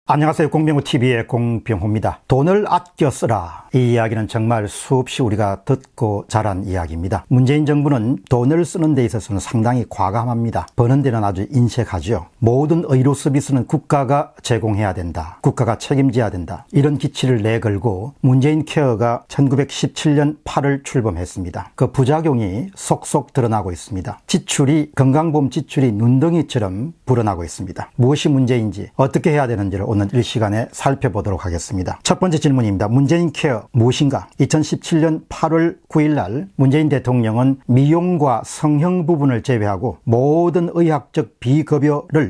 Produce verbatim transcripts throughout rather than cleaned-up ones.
안녕하세요. 공병호티비의 공병호입니다. 돈을 아껴 쓰라. 이 이야기는 정말 수없이 우리가 듣고 자란 이야기입니다. 문재인 정부는 돈을 쓰는 데 있어서는 상당히 과감합니다. 버는 데는 아주 인색하죠. 모든 의료 서비스는 국가가 제공해야 된다. 국가가 책임져야 된다. 이런 기치를 내걸고 문재인 케어가 천구백십칠 년 팔월 출범했습니다. 그 부작용이 속속 드러나고 있습니다. 지출이 건강보험 지출이 눈덩이처럼 불어나고 있습니다. 무엇이 문제인지 어떻게 해야 되는지를 오늘 이 시간에 살펴보도록 하겠습니다. 첫 번째 질문입니다. 문재인 케어 무엇인가? 이천십칠 년 팔월 구일 날 문재인 대통령은 미용과 성형 부분을 제외하고 모든 의학적 비급여를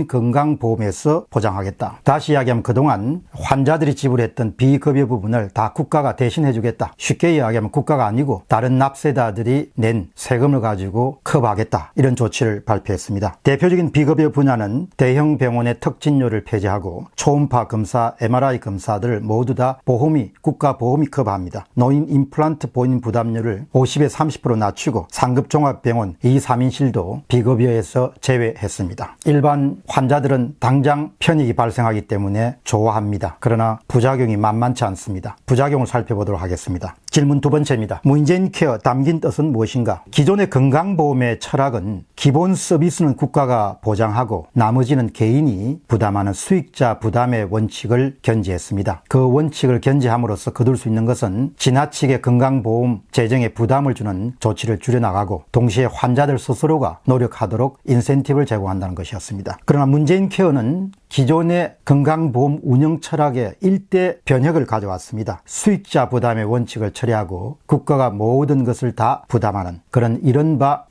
국민건강보험에서 보장하겠다. 다시 이야기하면 그동안 환자들이 지불했던 비급여 부분을 다 국가가 대신해 주겠다. 쉽게 이야기하면 국가가 아니고 다른 납세자들이 낸 세금을 가지고 커버하겠다. 이런 조치를 발표했습니다. 대표적인 비급여 분야는 대형 병원의 특진료를 폐지하고 초음파 검사, 엠알아이 검사들을 모두 다 보험이, 국가 보험이 커버합니다. 노인 임플란트 본인 부담료를 오십에서 삼십 퍼센트 낮추고 상급 종합병원 이, 삼인실도 비급여에서 제외했습니다. 일반 환자들은 당장 편익이 발생하기 때문에 좋아합니다. 그러나 부작용이 만만치 않습니다. 부작용을 살펴보도록 하겠습니다. 질문 두 번째입니다. 문재인 케어 담긴 뜻은 무엇인가? 기존의 건강보험의 철학은 기본 서비스는 국가가 보장하고 나머지는 개인이 부담하는 수익자 부담의 원칙을 견지했습니다. 그 원칙을 견지함으로써 거둘 수 있는 것은 지나치게 건강보험 재정에 부담을 주는 조치를 줄여나가고 동시에 환자들 스스로가 노력하도록 인센티브를 제공한다는 것이었습니다. 그러나 문재인 케어는 기존의 건강보험 운영 철학에 일대 변혁을 가져왔습니다. 수익자 부담의 원칙을 처리하고 국가가 모든 것을 다 부담하는 그런 이른바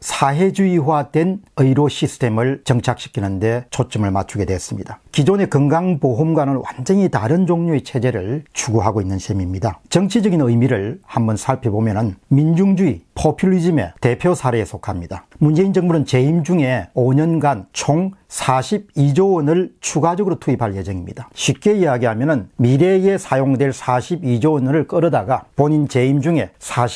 사회주의화된 의료 시스템을 정착시키는데 초점을 맞추게 됐습니다. 기존의 건강보험과는 완전히 다른 종류의 체제를 추구하고 있는 셈입니다. 정치적인 의미를 한번 살펴보면 민중주의, 포퓰리즘의 대표 사례에 속합니다. 문재인 정부는 재임 중에 오 년간 총 사십이조 원을 추가적으로 투입할 예정입니다. 쉽게 이야기하면 미래에 사용될 사십이조 원을 끌어다가 본인 재임 중에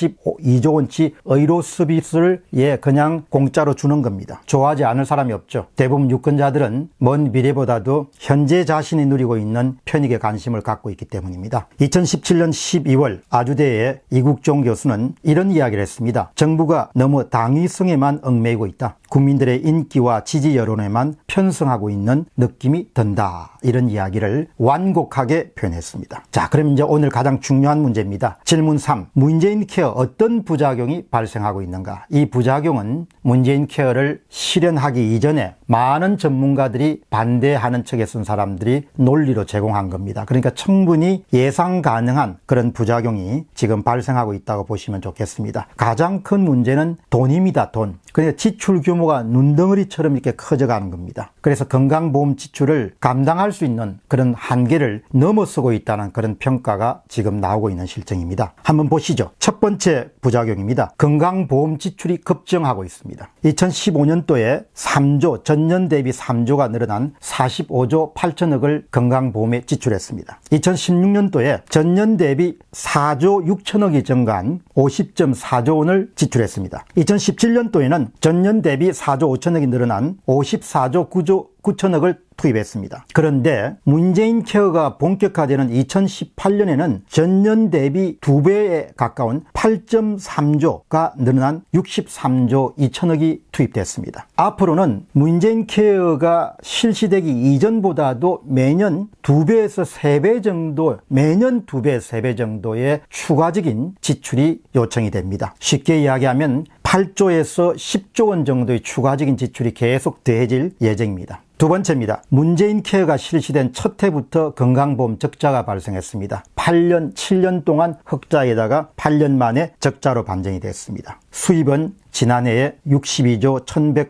사십이조 원치 의료 서비스를 예 그냥 공짜로 주는 겁니다. 좋아하지 않을 사람이 없죠. 대부분 유권자들은 먼 미래보다도 현재 자신이 누리고 있는 편익에 관심을 갖고 있기 때문입니다. 이천십칠 년 십이월 아주대의 이국종 교수는 이런 이야기를 했습니다. 정부가 너무 당위성에만 얽매이고 있다. 국민들의 인기와 지지 여론에만 편승하고 있는 느낌이 든다. 이런 이야기를 완곡하게 표현했습니다. 자, 그럼 이제 오늘 가장 중요한 문제입니다. 질문 삼. 문재인 케어 어떤 부작용이 발생하고 있는가? 이 부작용은 문재인 케어를 실현하기 이전에 많은 전문가들이 반대하는 척에 쓴 사람들이 논리로 제공한 겁니다. 그러니까 충분히 예상 가능한 그런 부작용이 지금 발생하고 있다고 보시면 좋겠습니다. 가장 큰 문제는 돈입니다. 돈. 그러니까 지출 규모가 눈덩어리처럼 이렇게 커져가는 겁니다. 그래서 건강보험 지출을 감당할 수 있는 그런 한계를 넘어서고 있다는 그런 평가가 지금 나오고 있는 실정입니다. 한번 보시죠. 첫 번째 부작용입니다. 건강보험 지출이 급증하고 있습니다. 이천십오 년도에 삼조, 전년 대비 삼조가 늘어난 사십오조 팔천억을 건강보험에 지출했습니다. 이천십육 년도에 전년 대비 사조 육천억이 증가한 오십 점 사조 원을 지출했습니다. 이천십칠 년도에는 전년 대비 사조 오천억이 늘어난 오십사조 구조 구천억을 투입했습니다. 그런데 문재인 케어가 본격화되는 이천십팔 년에는 전년 대비 두 배에 가까운 팔 점 삼조가 늘어난 육십삼조 이천억이 투입됐습니다. 앞으로는 문재인 케어가 실시되기 이전보다도 매년 두 배에서 세 배 정도, 매년 두 배, 세 배 정도의 추가적인 지출이 요청이 됩니다. 쉽게 이야기하면 팔조에서 십조 원 정도의 추가적인 지출이 계속 더해질 예정입니다. 두 번째입니다. 문재인 케어가 실시된 첫 해부터 건강보험 적자가 발생했습니다. 팔 년, 칠 년 동안 흑자에다가 팔 년 만에 적자로 반전이 됐습니다. 수입은 지난해에 육십이조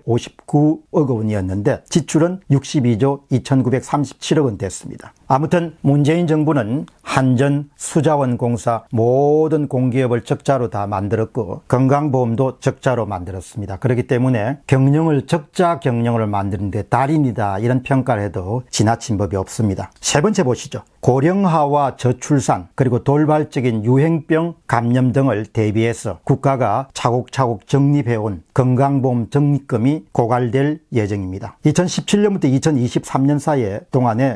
천백오십구억 원이었는데 지출은 육십이조 이천구백삼십칠억 원 됐습니다. 아무튼 문재인 정부는 한전, 수자원공사 모든 공기업을 적자로 다 만들었고 건강보험도 적자로 만들었습니다. 그렇기 때문에 경영을 적자 경영을 만드는 데 달인이다 이런 평가를 해도 지나친 법이 없습니다. 세 번째 보시죠. 고령화와 저출산 그리고 돌발적인 유행병 감염 등을 대비해서 국가가 차곡차곡 정 적립해온 건강보험 적립금이 고갈될 예정입니다. 이천십칠 년부터 이천이십삼 년 사이에 동안에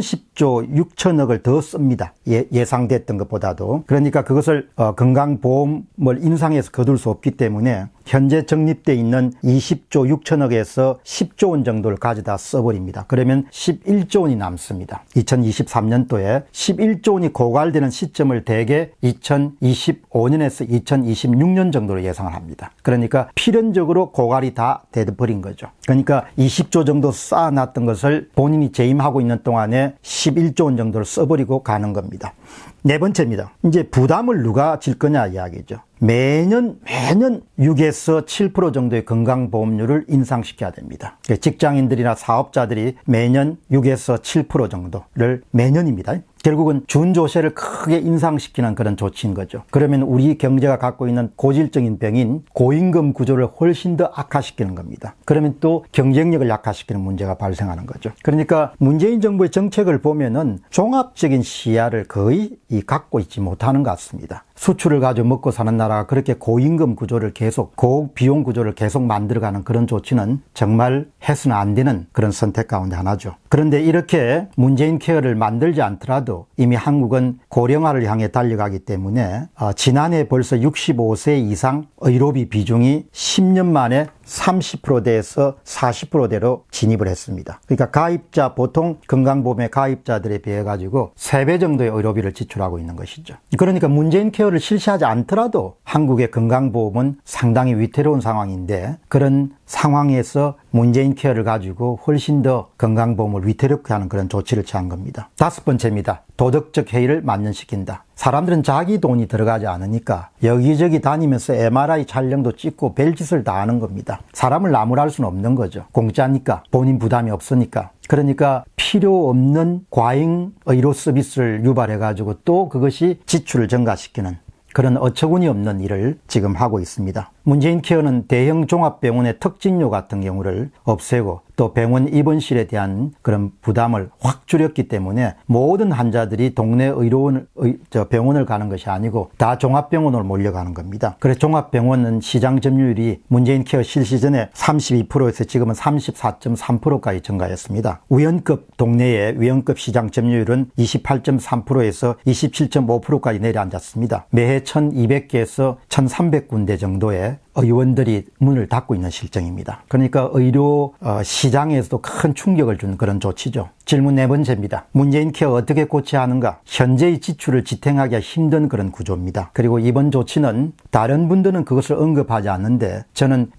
삼십조 육천억을 더 씁니다. 예, 예상됐던 것보다도. 그러니까 그것을 어, 건강보험을 인상해서 거둘 수 없기 때문에 현재 적립되어 있는 이십조 육천억에서 십조 원 정도를 가져다 써버립니다. 그러면 십일조 원이 남습니다. 이천이십삼 년도에 십일조 원이 고갈되는 시점을 대개 이천이십오 년에서 이천이십육 년 정도로 예상을 합니다. 그러니까 필연적으로 고갈이 다 돼버린 거죠. 그러니까 이십조 정도 쌓아놨던 것을 본인이 재임하고 있는 동안에 십일조 원 정도를 써버리고 가는 겁니다. 네 번째입니다. 이제 부담을 누가 질 거냐 이야기죠. 매년 매년 육에서 칠 퍼센트 정도의 건강보험료를 인상시켜야 됩니다. 직장인들이나 사업자들이 매년 육에서 칠 퍼센트 정도를 매년입니다. 결국은 준조세를 크게 인상시키는 그런 조치인 거죠. 그러면 우리 경제가 갖고 있는 고질적인 병인 고임금 구조를 훨씬 더 악화시키는 겁니다. 그러면 또 경쟁력을 약화시키는 문제가 발생하는 거죠. 그러니까 문재인 정부의 정책을 보면은 종합적인 시야를 거의 갖고 있지 못하는 것 같습니다. 수출을 가지고 먹고 사는 나라가 그렇게 고임금 구조를 계속 고비용 구조를 계속 만들어가는 그런 조치는 정말 해서는 안 되는 그런 선택 가운데 하나죠. 그런데 이렇게 문재인 케어를 만들지 않더라도 이미 한국은 고령화를 향해 달려가기 때문에 어, 지난해 벌써 육십오 세 이상 의료비 비중이 십 년 만에 삼십 퍼센트대에서 사십 퍼센트대로 진입을 했습니다. 그러니까 가입자, 보통 건강보험의 가입자들에 비해 가지고 세 배 정도의 의료비를 지출하고 있는 것이죠. 그러니까 문재인 케어를 실시하지 않더라도 한국의 건강보험은 상당히 위태로운 상황인데, 그런 상황에서 문재인 케어를 가지고 훨씬 더 건강보험을 위태롭게 하는 그런 조치를 취한 겁니다. 다섯 번째입니다. 도덕적 해이를 만연시킨다. 사람들은 자기 돈이 들어가지 않으니까 여기저기 다니면서 엠알아이 촬영도 찍고 별짓을 다 하는 겁니다. 사람을 나무랄 수는 없는 거죠. 공짜니까, 본인 부담이 없으니까. 그러니까 필요 없는 과잉 의료 서비스를 유발해가지고 또 그것이 지출을 증가시키는 그런 어처구니 없는 일을 지금 하고 있습니다. 문재인 케어는 대형 종합병원의 특진료 같은 경우를 없애고 또 병원 입원실에 대한 그런 부담을 확 줄였기 때문에 모든 환자들이 동네 의료원, 의, 저 병원을 가는 것이 아니고 다 종합병원으로 몰려가는 겁니다. 그래서 종합병원은 시장 점유율이 문재인 케어 실시 전에 삼십이 퍼센트에서 지금은 삼십사 점 삼 퍼센트까지 증가했습니다. 위원급 동네의 위원급 시장 점유율은 이십팔 점 삼 퍼센트에서 이십칠 점 오 퍼센트까지 내려앉았습니다. 매해 천이백 개에서 천삼백 군데 정도의 의원들이 문을 닫고 있는 실정입니다. 그러니까 의료 시장에서도 큰 충격을 준 그런 조치죠. 질문 네 번째입니다. 문재인 케어 어떻게 고쳐야 하는가? 현재의 지출을 지탱하기가 힘든 그런 구조입니다. 그리고 이번 조치는 다른 분들은 그것을 언급하지 않는데 저는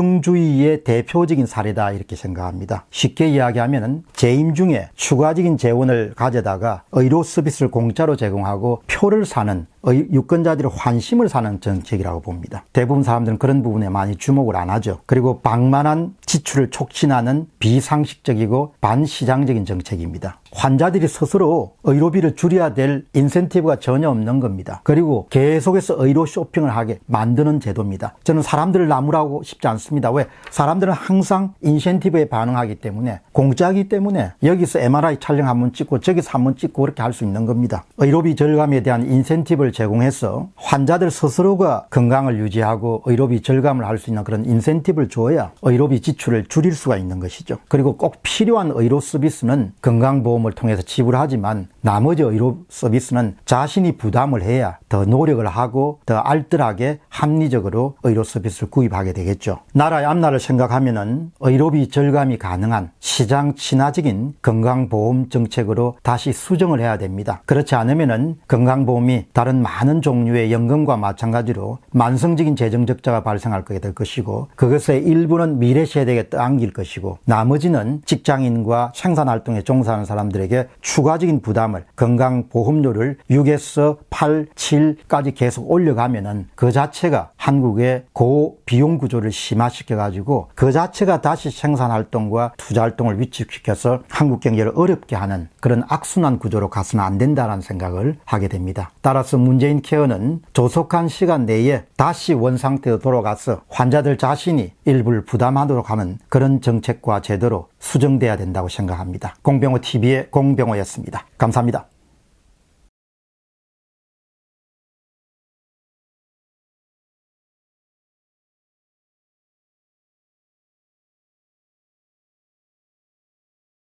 민중주의의 대표적인 사례다 이렇게 생각합니다. 쉽게 이야기하면 재임 중에 추가적인 재원을 가져다가 의료 서비스를 공짜로 제공하고 표를 사는 유권자들의 환심을 사는 정책이라고 봅니다. 대부분 사람들은 그런 부분에 많이 주목을 안 하죠. 그리고 방만한 지출을 촉진하는 비상식적이고 반시장적인 정책입니다. 환자들이 스스로 의료비를 줄여야 될 인센티브가 전혀 없는 겁니다. 그리고 계속해서 의료 쇼핑을 하게 만드는 제도입니다. 저는 사람들을 나무라고 싶지 않습니다. 왜? 사람들은 항상 인센티브에 반응하기 때문에, 공짜이기 때문에 여기서 엠알아이 촬영 한번 찍고 저기서 한번 찍고 그렇게 할 수 있는 겁니다. 의료비 절감에 대한 인센티브를 제공해서 환자들 스스로가 건강을 유지하고 의료비 절감을 할 수 있는 그런 인센티브를 줘야 의료비 지출을 줄일 수가 있는 것이죠. 그리고 꼭 필요한 의료 서비스는 건강보험을 통해서 지불하지만 나머지 의료 서비스는 자신이 부담을 해야 더 노력을 하고 더 알뜰하게 합리적으로 의료 서비스를 구입하게 되겠죠. 나라의 앞날을 생각하면은 의료비 절감이 가능한 시장 친화적인 건강보험 정책으로 다시 수정을 해야 됩니다. 그렇지 않으면은 건강보험이 다른 많은 종류의 연금과 마찬가지로 만성적인 재정 적자가 발생할 거게 될 것이고, 그것의 일부는 미래 세대에게 떠안길 것이고, 나머지는 직장인과 생산활동에 종사하는 사람들에게 추가적인 부담을, 건강보험료를 육에서 팔, 칠까지 계속 올려가면은 그 자체가 한국의 고비용 구조를 심화시켜가지고 그 자체가 다시 생산활동과 투자활동을 위축시켜서 한국 경제를 어렵게 하는 그런 악순환 구조로 가서는 안 된다는 생각을 하게 됩니다. 따라서 문재인 케어는 조속한 시간 내에 다시 원상태로 돌아가서 환자들 자신이 일부를 부담하도록 하는 그런 정책과 제도로 수정돼야 된다고 생각합니다. 공병호 티비의 공병호였습니다. 감사합니다.